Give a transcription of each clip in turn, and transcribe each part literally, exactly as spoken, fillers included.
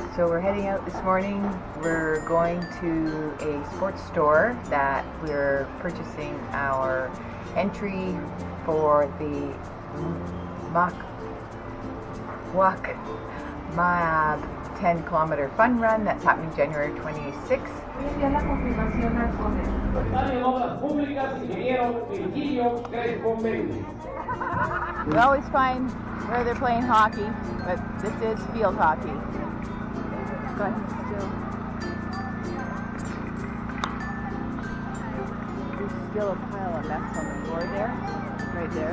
So we're heading out this morning. We're going to a sports store that we're purchasing our entry for the Mak Wak Maab ten kilometer fun run that's happening January twenty-sixth. We always find where they're playing hockey, but this is field hockey. Go ahead, still. There's still a pile of mess on the floor there, right there.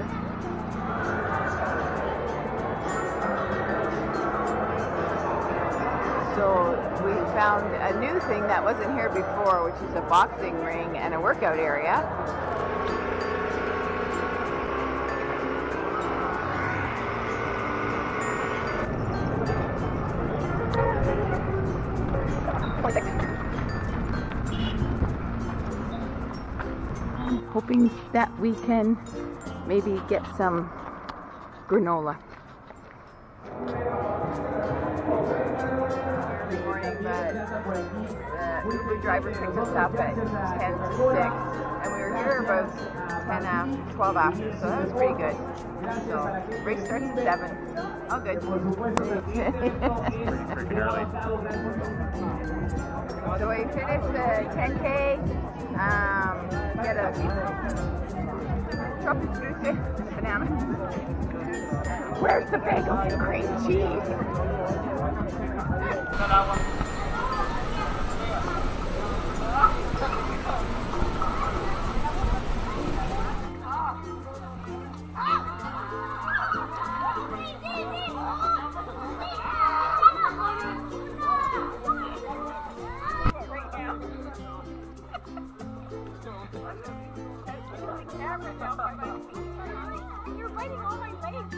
So we found a new thing that wasn't here before, which is a boxing ring and a workout area. Hoping that we can maybe get some granola. Good morning, but the Uber driver picked us up at ten to six, and we were here about ten after, twelve after, so that was pretty good. So, race starts at seven. Oh, good. So we finished the ten K, um, get a Tropenstrudel, banana. Where's the bagels and cream cheese? You're biting all my legs.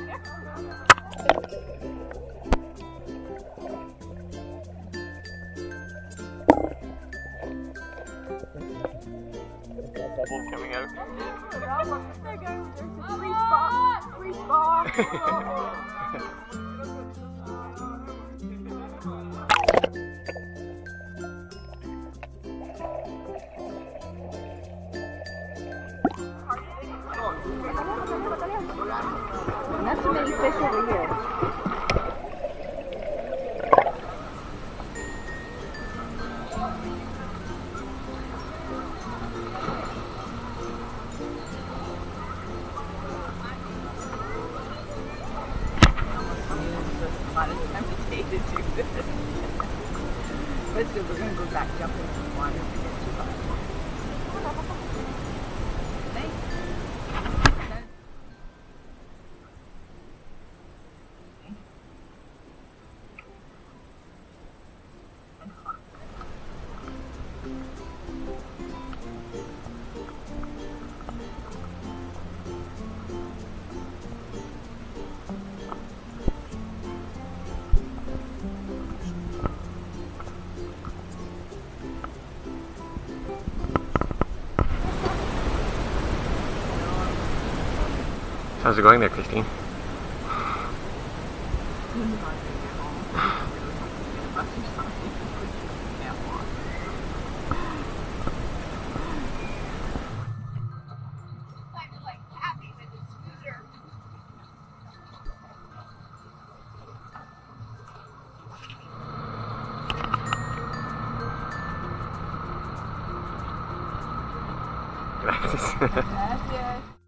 Bubbles coming out. There goes. There's a free spot. Free spot. Not too many fish over here. A lot of time to take to do this. But still, we're going to go back jumping in the water to get too hot. Thanks. How's it going there, Christine? Gracias. Gracias.